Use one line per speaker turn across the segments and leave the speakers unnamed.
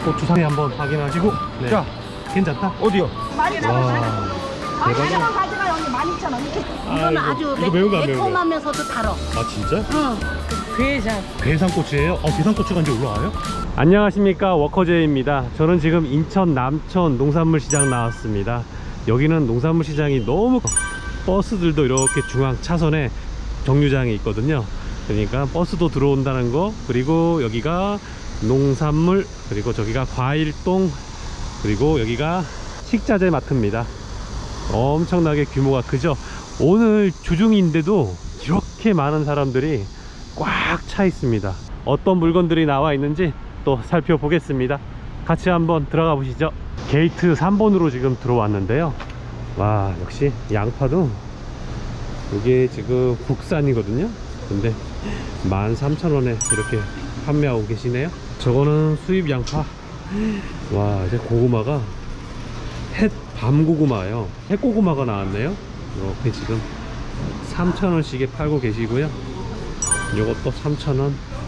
고추 상태 한번 확인하시고. 네. 자, 괜찮다. 어디요?
많이 잡아서.
대박이야.
하나만 가져가 언니 12,000원.
이거는 아주
이거 매운 거안 매운 거?
매콤하면서도 달아.
아 진짜?
응. 괴산.
괴산고추예요? 괴산고추가 이제 올라와요? 안녕하십니까, 워커제이입니다. 저는 지금 인천 남천 농산물시장 나왔습니다. 여기는 농산물시장이 너무 버스들도 이렇게 중앙 차선에 정류장이 있거든요. 그러니까 버스도 들어온다는 거, 그리고 여기가 농산물, 그리고 저기가 과일동, 그리고 여기가 식자재 마트입니다. 엄청나게 규모가 크죠. 오늘 주중인데도 이렇게 많은 사람들이 꽉 차 있습니다. 어떤 물건들이 나와 있는지 또 살펴보겠습니다. 같이 한번 들어가 보시죠. 게이트 3번으로 지금 들어왔는데요. 와, 역시 양파도 이게 지금 국산이거든요. 근데 13,000원에 이렇게 판매하고 계시네요. 저거는 수입 양파. 와, 이제 고구마가 햇 밤고구마예요. 햇고구마가 나왔네요. 이렇게 지금 3,000원씩에 팔고 계시고요. 요것도 3,000원,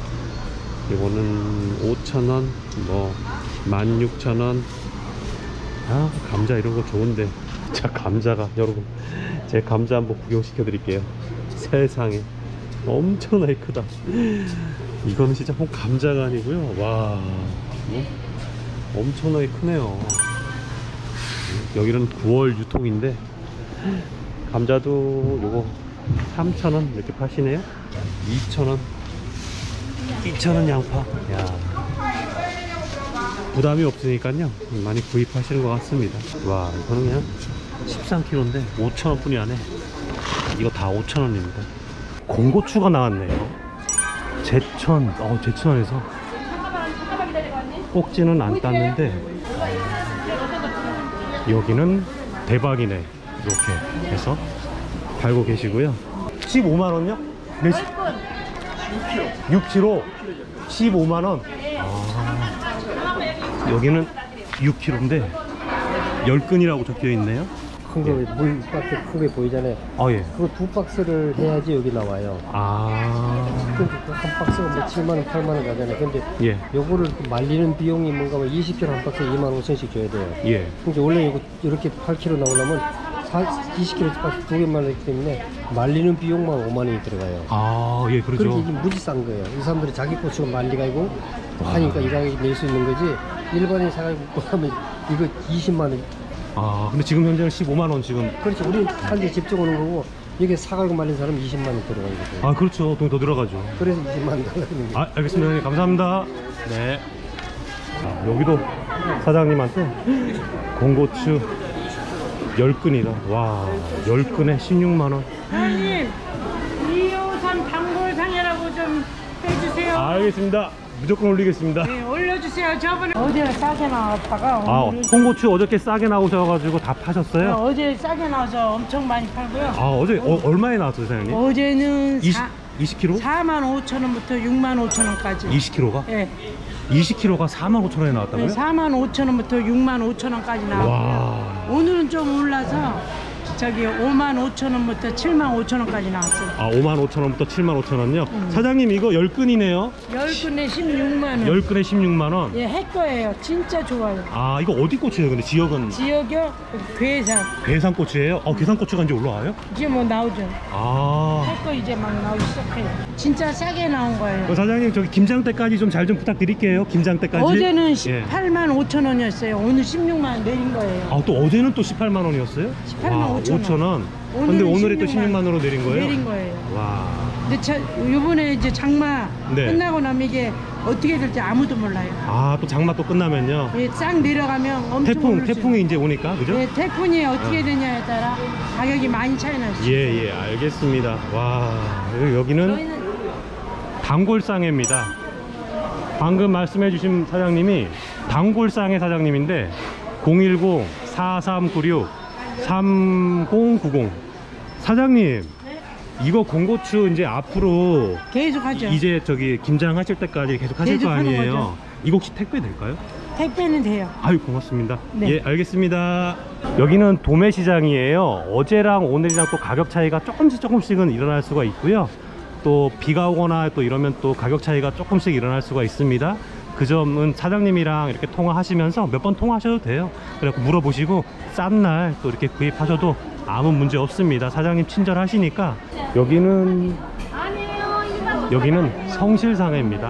요거는 5,000원, 뭐 16,000원. 아, 감자 이런 거 좋은데. 자, 감자가, 여러분, 제 감자 한번 구경시켜 드릴게요. 세상에 엄청나게 크다. 이거는 진짜 감자가 아니고요. 와, 엄청나게 크네요. 여기는 9월 유통인데 감자도 요거 3,000원 이렇게 파시네요. 2,000원 2,000원 양파. 야, 부담이 없으니까요 많이 구입하시는 것 같습니다. 와, 이거는 그냥 13kg인데 5,000원 뿐이 안 해. 이거 다 5,000원입니다 공고추가 나왔네요. 제천, 제천에서 꼭지는 안 땄는데 여기는 대박이네. 이렇게 해서 팔고 계시고요. 15만원요? 네, 6kg 15만원. 아, 여기는 6kg인데 10근이라고 적혀 있네요.
큰 거, 물 박스 크게 보이잖아요.
아, 예.
그거 2박스를 해야지 여기 나와요.
아,
근데 한 박스가 뭐 7만원, 8만원 가잖아요. 근데
예.
요거를 말리는 비용이 뭔가 뭐 20kg 한 박스에 25,000원씩 줘야 돼요.
예.
근데 원래 이거 이렇게 8kg 나오려면 20kg 박스 2개만 하기 때문에 말리는 비용만 5만원이 들어가요.
아, 예, 그렇죠.
그렇게 이게 무지 싼 거예요. 이 사람들이 자기 고추가 말리가지고 하니까 이 가격이 낼 수 있는 거지. 일반인 사가지고 하면 이거 20만원.
아, 근데 지금 현재는 15만원 지금.
그렇죠. 우리 한대 직접 오는 거고 여기 사가지고 말린 사람 20만원 들어가는 거죠.
아, 그렇죠. 돈 더 들어가죠.
그래서 20만원 달라는 거예요.
아, 알겠습니다. 네, 감사합니다. 네. 자, 여기도 사장님한테 공고추 10근이다. 와, 10근에 16만원.
사장님, 253 단골상이라고 좀 해주세요.
알겠습니다. 무조건 올리겠습니다.
네, 올려주세요. 저번에 어제 싸게 나왔다가
아,
오늘은
홍고추 어저께 싸게 나오셔가지고 다 파셨어요?
어제 싸게 나와서 엄청 많이 팔고요.
아, 어제 얼마에 나왔어요, 사장님?
어제는
20kg?
45,000원부터 65,000원까지.
20kg가?
네,
20kg가 45,000원에 나왔다고요?
45,000원부터 65,000원까지 나왔고요.
와.
오늘은 좀 올라서 저기 55,000원부터 75,000원까지 나왔어요.
아, 55,000원부터 75,000원요? 사장님, 이거 10근이네요.
10근에 16만원.
10근에 16만원?
예, 해 거예요. 진짜 좋아요.
아, 이거 어디 고추예요? 근데 지역은?
지역이요? 괴산.
괴산고추예요? 괴산고추가 이제 올라와요?
이제 뭐 나오죠.
아.
할 거 이제 막 나오기 시작해요. 진짜 싸게 나온 거예요.
사장님, 저기 김장때까지 좀 잘 좀 부탁드릴게요. 김장때까지.
어제는
예.
18만 5천 원이었어요. 오늘 16만 원 내린 거예요.
아, 또 어제는 또 18만 원이었어요?
18만 5천 원.
근데 오늘에 또
16만
16만 원으로 내린 거예요?
내린 거예요.
와.
근데 요번에 이제 장마
네.
끝나고 나면 이게 어떻게 될지 아무도 몰라요.
아, 또 장마 또 끝나면요?
예, 싹 내려가면 엄청 오를 수
태풍이 이제 오니까, 그죠?
예, 태풍이 어떻게 되냐에 따라 가격이 많이 차이 날 수 있어요.
예, 예, 알겠습니다. 와, 여기는
저희는
단골상회입니다. 방금 말씀해주신 사장님이 단골상회 사장님인데 010-4396-3090. 사장님, 이거 공고추 이제 앞으로
계속 하죠.
이제 저기 김장하실 때까지 계속 하실
계속
거
하는
아니에요?
거죠.
이거 혹시 택배 될까요?
택배는 돼요.
아유, 고맙습니다.
네.
예, 알겠습니다. 여기는 도매시장이에요. 어제랑 오늘이랑 또 가격 차이가 조금씩은 일어날 수가 있고요. 또 비가 오거나 또 이러면 또 가격 차이가 조금씩 일어날 수가 있습니다. 그 점은 사장님이랑 이렇게 통화하시면서 몇 번 통화하셔도 돼요. 그래서 물어보시고 싼 날 또 이렇게 구입하셔도 아무 문제 없습니다. 사장님 친절하시니까. 여기는 성실상해입니다.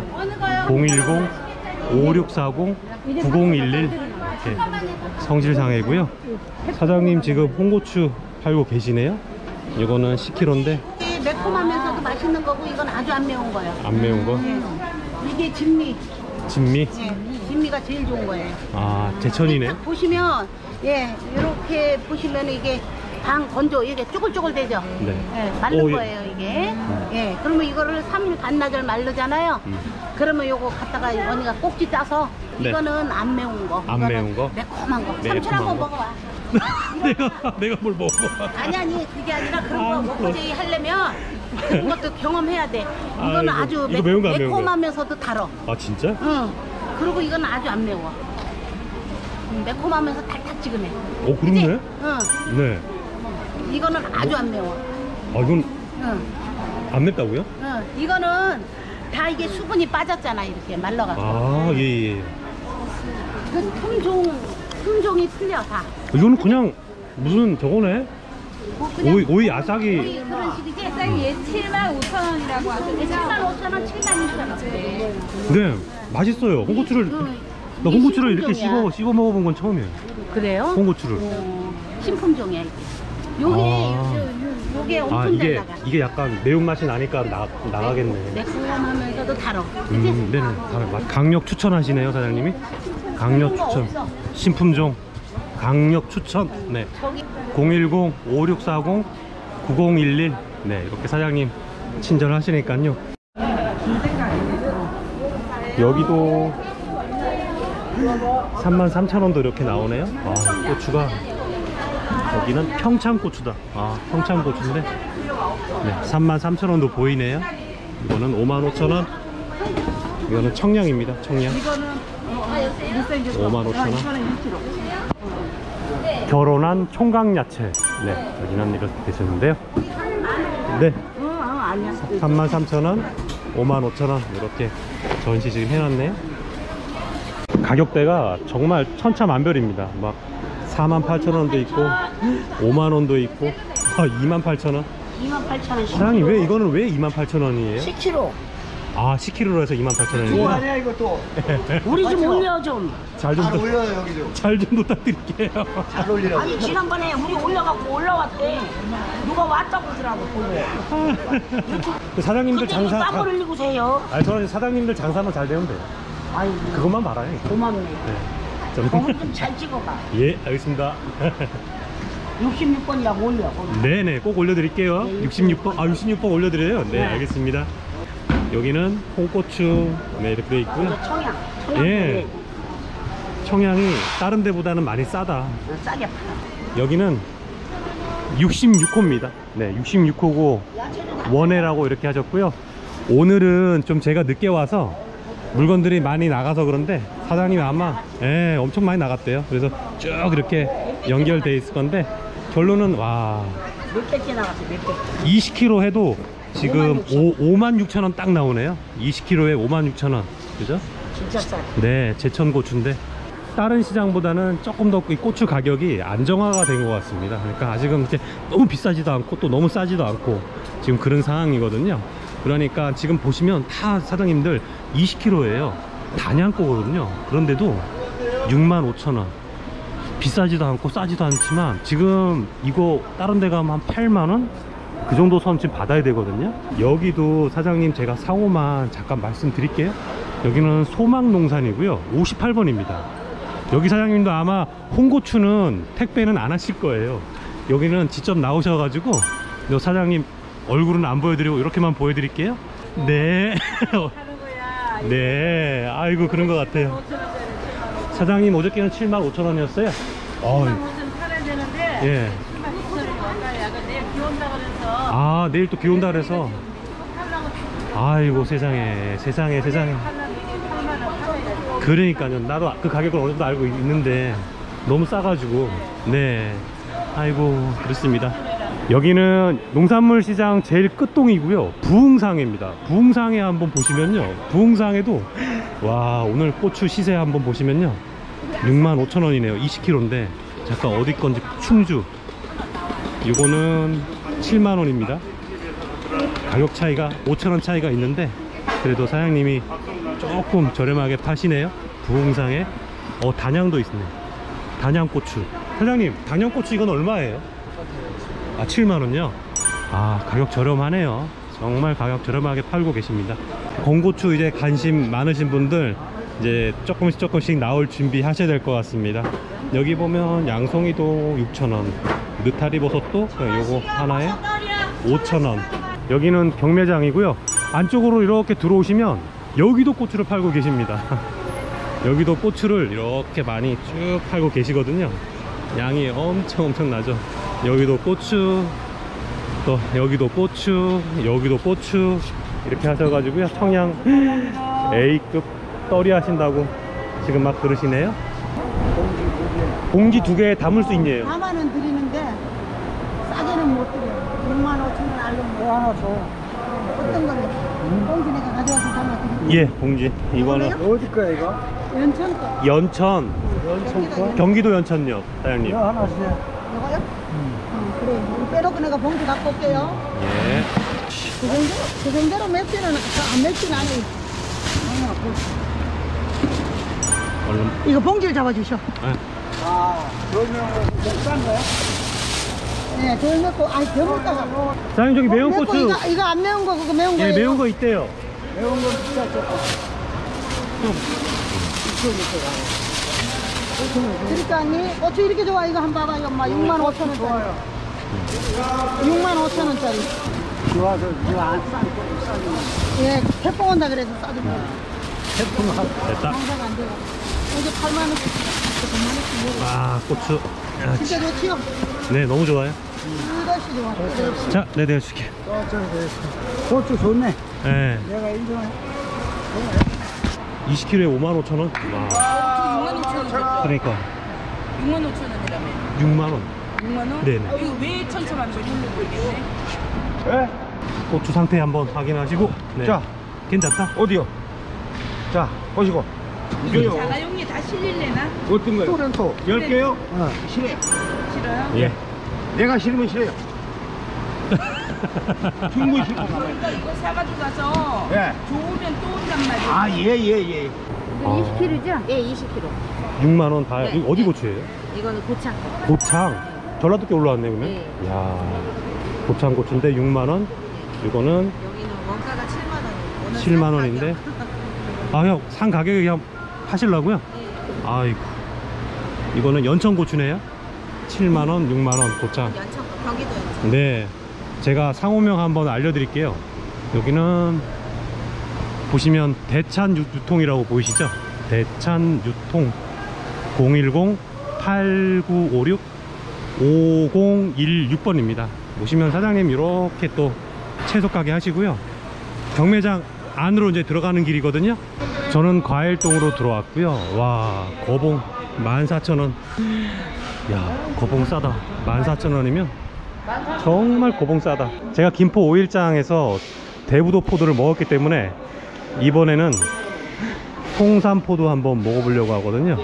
010-5640-9011 성실상해고요. 사장님 지금 홍고추 팔고 계시네요. 이거는 10kg인데
매콤하면서도 맛있는 거고 이건 아주 안 매운 거예요.
안 매운 거.
이게 진미.
진미.
네, 진미가 제일 좋은 거예요.
아, 제천이네.
딱 보시면 이렇게 보시면 이게 방 건조 이게 쪼글쪼글 되죠.
네.
마른
오, 예.
거예요 이게. 그러면 이거를 3일 반나절 마르잖아요. 그러면 요거 갖다가 언니가 꼭지 짜서
네.
이거는 안 매운 거.
안
이거는
매운 거?
매콤한 거.
매콤한
삼촌 한번
거?
먹어봐.
내가 뭘 먹어?
아니 그게 아니라 그런 거 워크제이 하려면 그런 것도 경험해야 돼. 이거는
아이고,
아주
이거 매운 거안 매운 거야?
매콤하면서도 달어.
아, 진짜?
응. 그리고 이건 아주 안 매워. 매콤하면서 달짝지근해.
오, 그렇네.
응.
네.
이거는 아주 안 매워.
아, 이건
응.
안 맵다고요?
응. 이거는 다 이게 수분이 빠졌잖아 이렇게 말라가지고.
아, 예.
그 품종이 틀려 다.
이거는 그냥 무슨 저거네?
뭐 그냥
오이 아삭이.
오이 그런 식이지.
얘 75,000원이라고 하던데
75,000원, 72,000원.
네, 맛있어요. 홍고추를. 나
이게
홍고추를 이렇게
신품종이야.
씹어 먹어본 건 처음이에요.
그래요?
홍고추를.
신품종이야 이게. 요게 요게 엄청 잘
이게
나가.
이게 약간 매운맛이 나니까 나가겠네.
매콤하면서도 달어. 그치?
네네. 강력 추천하시네요, 사장님이. 강력 추천.
없어.
신품종. 강력 추천. 네.
저기
010-5640-9011. 네, 이렇게 사장님 친절하시니까요. 여기도 33,000원도 이렇게 나오네요. 아, 고추가. 여기는 평창고추다. 아, 평창고추인데. 네, 33,000원도 보이네요. 이거는 55,000원. 이거는 청량입니다. 청량. 55,000원. 결혼한 총각야채. 네, 여기는 이렇게 되셨는데요. 네,
아니야.
33,000원, 55,000원 이렇게 전시 지금 해놨네요. 가격대가 정말 천차만별입니다. 막 48,000원도 있고 5만원도 있고 28,000원.
28,000원.
사장님, 왜 이거는 왜 28,000원이에요?
10kg.
아, 10kg로 해서 28,000원이구나.
아니야 이거 또.
우리 좀 올려 좀.
잘 좀
올려요 여기 좀.
잘 좀 부탁드릴게요.
잘 올리라고.
아니 지난번에 우리 올려갖고 올라왔대. 누가 왔다고 그러더라고.
그 사장님들
장사.
장사
땀을 흘리고 세요.
아니, 저는 사장님들 장사만 잘 되면 돼요.
아이고
그것만 말아요.
고맙네.
네. 저는
거울 좀잘 찍어봐.
예, 알겠습니다.
66번이라고 올려. 거기.
네네, 꼭 올려드릴게요. 66번, 66번 올려드려요. 네, 알겠습니다. 여기는 홍고추, 네, 이렇게 돼 있고요.
이거 청양.
예. 청양이 다른 데보다는 많이 싸다.
싸게 팔아.
여기는 66호입니다. 네, 66호고 원해라고 이렇게 하셨고요. 오늘은 좀 제가 늦게 와서 물건들이 많이 나가서 그런데 사장님이 아마 엄청 많이 나갔대요. 그래서 쭉 이렇게 연결돼 있을 건데 결론은 와,
몇 백개 나갔어, 몇 백.
20kg 해도 지금 56,000원 딱 나오네요. 20kg에 56,000원. 그죠?
진짜 싸.
네, 제천 고추인데 다른 시장보다는 조금 더 이 고추 가격이 안정화가 된 것 같습니다. 그러니까 아직은 이제 너무 비싸지도 않고 또 너무 싸지도 않고 지금 그런 상황이거든요. 그러니까 지금 보시면 다 사장님들 20kg예요. 단양거거든요. 그런데도 65,000원. 비싸지도 않고 싸지도 않지만 지금 이거 다른 데 가면 한 8만원? 그 정도 선 지금 받아야 되거든요. 여기도 사장님 제가 상호만 잠깐 말씀드릴게요. 여기는 소망농산이고요. 58번입니다. 여기 사장님도 아마 홍고추는 택배는 안 하실 거예요. 여기는 직접 나오셔가지고 요 사장님 얼굴은 안 보여드리고 이렇게만 보여드릴게요. 네. 네, 아이고 그런 것 같아요. 사장님 어저께는 75,000원이었어요.
무슨 팔아야 되는데
예.
75,000원이야. 내일 비 온다 그래서
아, 내일 또 비 온다 그래서. 아이고 세상에. 그러니까요. 나도 그 가격을 어느 정도 알고 있는데 너무 싸가지고. 네, 아이고 그렇습니다. 여기는 농산물 시장 제일 끝동이고요. 부흥상회입니다. 부흥상회 한번 보시면요. 부흥상회도 와, 오늘 고추 시세 한번 보시면요. 65,000원이네요. 20kg인데 잠깐 어디 건지 충주. 이거는 7만원입니다. 가격 차이가 5,000원 차이가 있는데 그래도 사장님이 조금 저렴하게 파시네요. 부흥상에 단양도 있네. 단양고추. 사장님, 단양고추 이건 얼마예요? 7만원요? 가격 저렴하네요. 정말 가격 저렴하게 팔고 계십니다. 건고추 이제 관심 많으신 분들 이제 조금씩 나올 준비 하셔야 될 것 같습니다. 여기 보면 양송이도 6,000원, 느타리 버섯도 요거 하나에 5,000원. 여기는 경매장이고요. 안쪽으로 이렇게 들어오시면 여기도 고추를 팔고 계십니다. 여기도 고추를 이렇게 많이 쭉 팔고 계시거든요. 양이 엄청나죠. 여기도 고추, 또 여기도 고추, 여기도 고추 이렇게 하셔가지고요. 청양 A급 떨이 하신다고 지금 막 그러시네요. 봉지 2개에 담을 수 있네요.
4만 원 드리는데 싸게는 못 드려요. 6만 5천 원 알면 뭐 하나 줘. 어떤 거는 봉지 내가 가져와서 담아 드릴게요.
예, 봉지. 이거는
어디 거야 이거?
연천 거.
연천,
연천 거?
경기도 연천역 사장님.
이거 하나 주세요.
이거요? 그래. 이거 빼놓고 내가 봉지 갖고 올게요.
예.
그 정도로 맵지는 안 맵진 않아요.
얼른.
이거 봉지를 잡아주셔.
그러면 싼 거야?
네, 덜 맵고, 더 먹다가.
사장님 저기 매운
맵고
고추.
이거 안 매운 거, 그거 매운
예,
거예요.
매운 거 있대요.
매운 건 진짜 좋고.
드릴까, 언니? 고추 이렇게 좋아. 이거 한번 봐봐요, 엄마. 6만 5천 원짜리.
좋아요.
6만 5천 원짜리.
좋아서 이거 안 싸고
예, 태풍 온다 그래서 싸주고.
태풍 한
됐다.
장사가 안 돼요. 이게 8만 원씩. 9만 원씩 먹어.
고추.
진짜 좋지요?
네, 너무 좋아요.
끝없이 좋아. 끝없이.
자, 네, 내가 줄게.
고추 좋네.
예.
내가 인정해.
20kg에 55,000원. 와.
6만 5천 원.
그러니까
6만 5천 원이라며.
6만원.
6만 원?
네네.
이거 왜 천차만별인지 모르겠네.
예?
고추 상태 한번 확인하시고. 네.
자.
괜찮다.
어디요? 자, 보시고. 이거요.
자가용이 다 실릴래나?
어떤 거요? 토렌토. 10개요? 싫어요.
싫어요?
예.
내가 싫으면 싫어요. 충분히 싫고 가봐요.
그러니까 이거 사가지고 가서
예.
좋으면 또 온단 말이야.
예.
이거 20kg죠? 예, 20kg.
6만원 다.
네,
이거 어디
네.
고추예요?
이거는 고창.
고창. 전라도께 올라왔네, 그러면?
네.
이야. 고창 고추인데 6만원. 이거는
여기는 원가가 7만 원이에요.
7만원인데. 형, 산 가격에 그냥 파시려고요? 아이고. 이거는 연천 고추네요? 7만원, 6만원 고창.
연천 거, 경기도 연천.
네, 제가 상호명 한번 알려드릴게요. 여기는 보시면 대찬 유통이라고 보이시죠? 대찬 유통 010-8956-5016번입니다. 보시면 사장님 이렇게 또 채소 가게 하시고요. 경매장 안으로 이제 들어가는 길이거든요. 저는 과일동으로 들어왔고요. 와, 거봉 14,000원. 야, 거봉 싸다. 14,000원이면 정말 거봉 싸다. 제가 김포 5일장에서 대부도 포도를 먹었기 때문에 이번에는 홍삼포도 한번 먹어보려고 하거든요.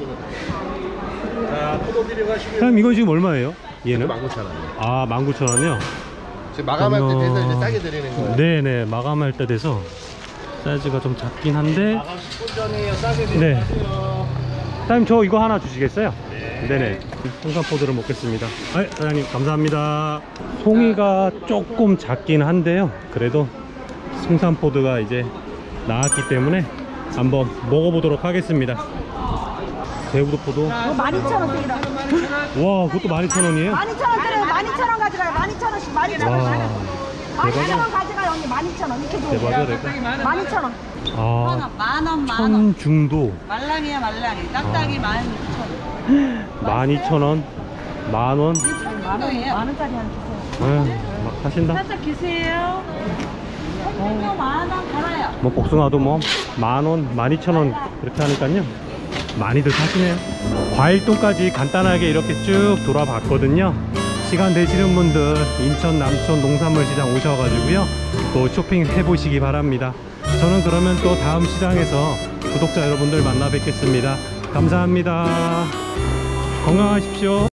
자, 포도 필요하시면
사장님 이건 지금 얼마예요? 얘는?
19,000원.
19,000원이요?
지금 마감할 때
그러면-
돼서 이제 싸게 드리는 거예요.
네네, 마감할 때 돼서 사이즈가 좀 작긴 한데.
마감 10분 전이에요. 싸게
네.
드리세요.
사장님 저 이거 하나 주시겠어요? 네네. 홍삼포도를 먹겠습니다. 사장님 감사합니다. 송이가 조금 작긴 한데요. 그래도 홍삼포도가 이제 나왔기 때문에 한번 먹어보도록 하겠습니다. 대부도포도.
이거 12,000원씩이라.
와, 그것도 12,000원이에요?
12,000원짜리 12,000원 가져가요. 12,000원씩. 12,000원.
와,
12,000원 가져가요, 언니. 12,000원. 이렇게 줘.
대박이야, 대박.
12,000원.
아,
만원
천중도
말랑이야 말랑이. 딱딱이 12,000원.
12,000원, 만원.
만원짜리 한 주세요.
막 하신다.
살짝 기세요. 생명료 10,000원 갈아요.
뭐 복숭아도 뭐 만원, 12,000원 이렇게 하니까요. 많이들 사시네요. 과일동까지 간단하게 이렇게 쭉 돌아봤거든요. 시간 되시는 분들 인천 남촌 농산물 시장 오셔가지고요 또 쇼핑 해보시기 바랍니다. 저는 그러면 또 다음 시장에서 구독자 여러분들 만나 뵙겠습니다. 감사합니다. 건강하십시오.